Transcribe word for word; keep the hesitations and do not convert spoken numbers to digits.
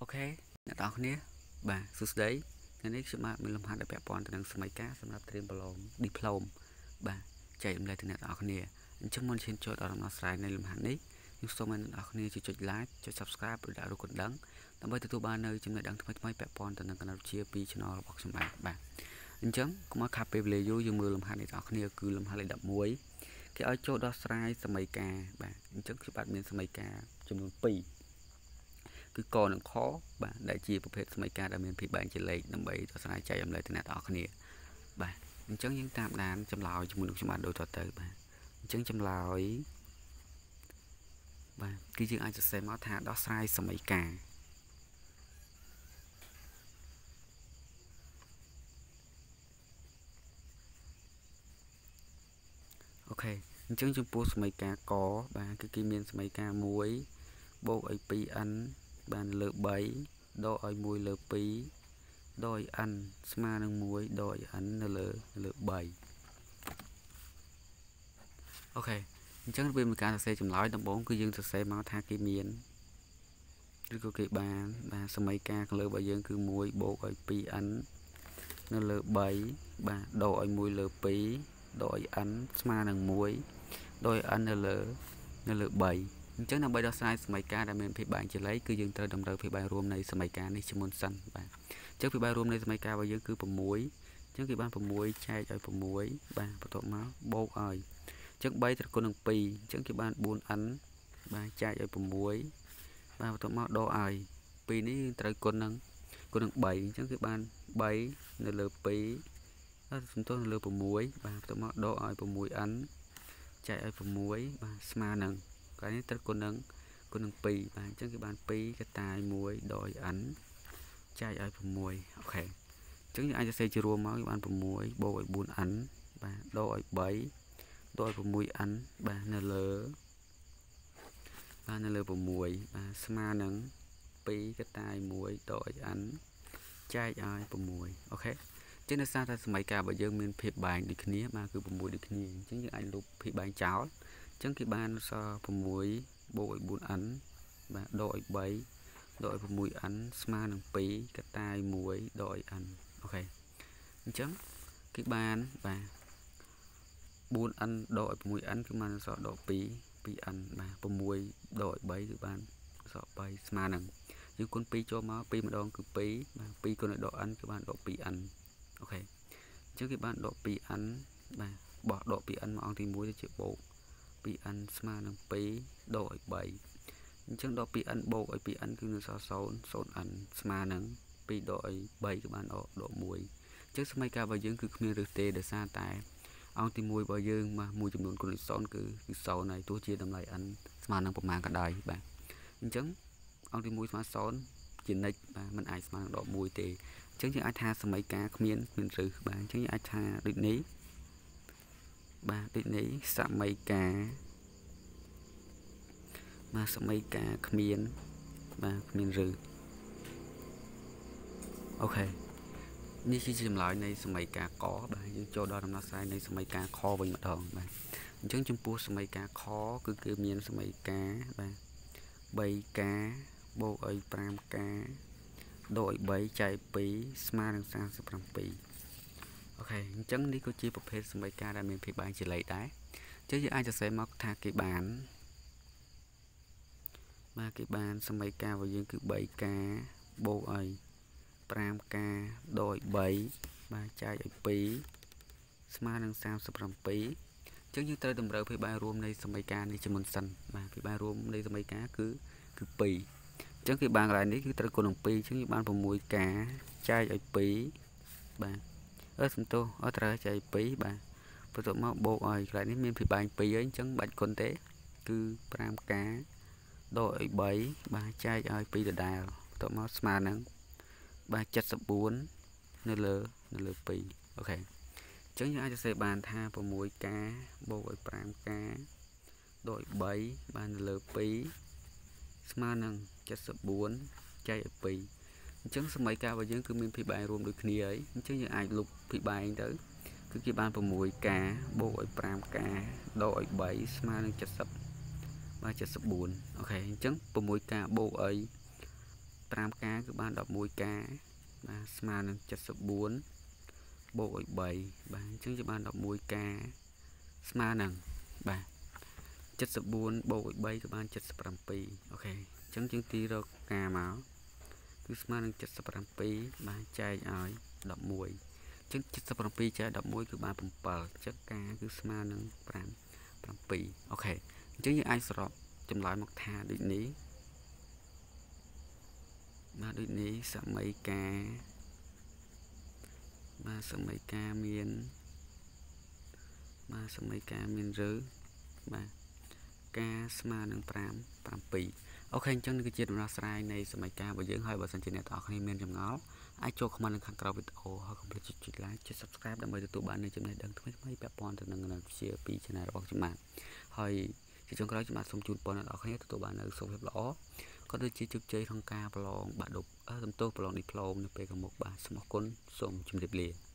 Ok,អ្នកទាំងគ្នាបាទសួស្តីថ្ងៃនេះខ្ញុំបាទមានលំហាត់ដែលពាក់ព័ន្ធទៅនឹងសម័យកាលសម្រាប់ត្រៀមប្រឡង Diploma បាទចែករំលែកទៅអ្នកទាំងគ្នាអញ្ចឹងមុនឈានចូលដល់ដំណោះស្រាយនៃលំហាត់នេះខ្ញុំសូមឲ្យអ្នកទាំងគ្នាជួយចុច Like ចុច Subscribe ឬដាក់រូបកណ្ដឹងដើម្បីទទួលបាននូវចំណេះដឹងថ្មីៗពាក់ព័ន្ធទៅនឹងគណិតវិទ្យាពី Channel របស់ខ្ញុំបាទបាទអញ្ចឹងកុំឲ្យខាតពេលវេលាយូរយើងមើលលំហាត់នេះទាំងគ្នាគឺលំហាត់លេខដប់មួយគេឲ្យចូលដោះស្រាយសម័យកាលបាទអញ្ចឹងខ្ញុំបាទមានសម័យកាលចំនួនពីរគឺកនិងខបាទដែលជាប្រភេទសម័យកាលដែលមានភាពបែងជាលេខដើម្បីដោះស្រាយចែករំលែកទៅអ្នកទាំងអស់គ្នាបាទអញ្ចឹងយើងតាមដានចម្លើយជាមួយនឹងខ្ញុំបាទដូចតទៅបាទអញ្ចឹងចម្លើយបាទគឺយើងអាចសរសេរមកថាដោះស្រាយសម័យកាលអូខេអញ្ចឹងចំពោះសម័យកាលកបាទគឺគេមានសម័យកាលមួយបូកឲ្យ 2n បានលើ3ដកឲ្យ1លើ2ដកឲ្យ n ស្មើនឹង1ដកឲ្យ n នៅលើលើ3អូខេអញ្ចឹងវាមានការសរសេរចម្លើយដំបូងគឺយើងសរសេរមកថាគេមានឬក៏គេបានបាទសម័យកាលខាងលើរបស់យើងគឺ1បូកឲ្យ 2n នៅលើ3បាទដកឲ្យ1លើ2ដកឲ្យ n ស្មើនឹង1ដកឲ្យ n នៅលើនៅលើ3អញ្ចឹងដើម្បីដោះស្រាយសម័យកាលដែលមានភាពបែងចែកលេខគឺយើងត្រូវតម្រូវភាពបែងរួមនៃសម័យកាលនេះជាមុនសិនបាទអញ្ចឹងភាពបែងរួមនៃសម័យកាលរបស់យើងគឺ6អញ្ចឹងគេបាន6ចែកឲ្យ6បាទបន្ទាប់មកបូកឲ្យអញ្ចឹង3ត្រូវគុណនឹង2អញ្ចឹងគេបាន 4n បាទចែកឲ្យ6បាទបន្ទាប់មកដកឲ្យ2នេះត្រូវគុណនឹងគុណនឹង3អញ្ចឹងគេបាន3នៅលើ2ហើយសំទោសនៅលើ6បាទបន្ទាប់មកដកឲ្យ 6n ចែកឲ្យ6បាទស្មើនឹងកាលនេះត្រូវគុណនឹងគុណនឹង2បាទអញ្ចឹងគេបាន2កតាយ1ដក n ចែកឲ្យ6អូខេអញ្ចឹងយើងអាចសរសេរជារួមមកគេបាន6បូកឲ្យ 4n បាទដកឲ្យ3ដកឲ្យ 6n បាទនៅលើបាទនៅលើ6បាទស្មើនឹង2កតាយ1ដកឲ្យ n ចែកឲ្យ6អូខេចឹងដោយសារតែសម័យកាលរបស់យើងមានភាពបែងដូចគ្នាបាទគឺ6ដូចគ្នាអញ្ចឹងយើងអាចលុបភាពបែងចោលអញ្ចឹងគេបានសល់6បូកឲ្យ 4n បាទដកឲ្យ3ដកឲ្យ 6n ស្មើនឹង2កតាយ1ដកឲ្យ n អូខេអញ្ចឹងគេបានបាទ 4n ដកឲ្យ 6n គឺបានសល់ដក2 2n បាទ6ដកឲ្យ3គឺបានសល់3ស្មើនឹងយើងគុណ2ចូលមក2ម្ដងគឺ2បាទ2គុណឲ្យដក n គឺបានដក 2n អូខេអញ្ចឹងគេបានដក 2n បាទបោះដក 2n មកអង្គទី1ទៅជាបូក 2n ស្មើនឹង2ដកឲ្យ3អញ្ចឹងដក 2n បូកឲ្យ 2n គឺនៅសល់0 0n ស្មើនឹង2ដកឲ្យ3គឺបានដកដក1អញ្ចឹងសម័យកាលរបស់យើងគឺគ្មានឬទេដោយសារតែអង្គទី1របស់យើងបាទមួយចំនួនគុណនឹង0គឺគឺ0ហើយទោះជាតម្លៃ n ស្មើនឹងប្រមាណក៏ដោយបាទអញ្ចឹងអង្គទី1ស្មើ0ជានិច្ចបាទมันអាចស្មើនឹងដក1ទេអញ្ចឹងយើងអាចថាសម័យកាលគ្មានគ្មានឬបាទអញ្ចឹងយើងអាចថាដូចនេះបាទដូចនេះសម័យកាលបាទសម័យកាលគ្មានបាទគ្មានឬអូខេនេះជាចម្លើយនៃសម័យកាលកបាទយើងចូលដល់ដំណោះស្រាយនៃសម័យកាលខវិញម្ដងបាទអញ្ចឹងចំពោះសម័យកាលខគឺគឺមានសម័យកាលបាទ3កាបូកឲ្យ5កាដកឲ្យ3ចែក2ស្មើនឹង37អូខេអញ្ចឹងនេះក៏ជាប្រភេទសម័យកាលដែលមានភាពបែងជាលេខដែរអញ្ចឹងយើងអាចសរសេរមកថាគេបានបាទគេបានសម័យកាលរបស់យើងគឺ3កាបូកឲ្យ5កាដកឲ្យ3បាទចែកឲ្យ2ស្មើនឹង37អញ្ចឹងយើងត្រូវតម្រូវភាពបែងរួមនៃសម័យកាលនេះជាមុនសិនបាទភាពបែងរួមនៃសម័យកាលគឺគឺ2អញ្ចឹងគេបានកន្លែងនេះគឺត្រូវគុណនឹង2អញ្ចឹងយើងបាន6កាចែកឲ្យ2បាទអឺសំទោសអត់ត្រូវចែក2បាទបន្ទាប់មកបូកឲ្យកន្លែងនេះមានភាពបែង2ហើយអញ្ចឹងបាច់គុណទេគឺ5កាដកឲ្យ3បាទចែកឲ្យ2ដដែលបន្ទាប់មកស្មើនឹងបាទ74នៅលើនៅលើ2អូខេអញ្ចឹងយើងអាចសរសេរបានថា6កាបូកឲ្យ5កាដកឲ្យ3បាននៅលើ2ស្មើនឹង74ចែកឲ្យ2អញ្ចឹងសម័យកាលរបស់យើងគឺមានភាពបែងរួមដូចគ្នាហើយអញ្ចឹងយើងអាចលុបភាពបែងទៅគឺគេបាន6កាបូកឲ្យ5កាដកឲ្យ3ស្មើនឹង70បាទ74អូខេអញ្ចឹង6កាបូកឲ្យ 5k គឺបាន 11k បាទស្មើនឹង 74 បូកឲ្យ 3 បាទអញ្ចឹងយើងបាន 11k ស្មើនឹងបាទ 74 បូកឲ្យ 3 គឺបាន 77 អូខេអញ្ចឹងយើងទីរកការមកគឺស្មើនឹង 77 បាទចែកឲ្យ 11 អញ្ចឹង 77 ចែក 11 គឺបាន 7 អញ្ចឹងការគឺស្មើនឹង 5 7 អូខេអញ្ចឹងយើងអាចសរុបចម្លើយមកថាដូចនេះបាទដូចនេះសម័យកាលបាទសម័យកាលមានបាទសម័យកាលមានឬបាទការស្មើនឹង 5 7 អូខេអញ្ចឹងនេះគឺជាដំណោះស្រាយនៃសម័យកាលរបស់យើងហើយបើសិនជាអ្នកទាំងអស់គ្នាមានចម្ងល់អាចចូល comment នៅខាងក្រោមវីដេអូហើយកុំភ្លេចចុច like ចុច subscribe ដើម្បីទទួលបាននូវចំណេះដឹងថ្មីៗពាក់ព័ន្ធទៅនឹងវិទ្យាពី channel របស់ខ្ញុំបាទហើយជាចុងក្រោយខ្ញុំបាទសូមជូនពរអ្នកទាំងអស់គ្នាទទួលបាននូវសុខភាពល្អក៏ដូចជាជោគជ័យក្នុងការប្រឡងបាក់ឌុបសំទោសប្រឡងឌីប្លូមនៅពេលខាងមុខបាទសូមអរគុណសូមជម្រាបលា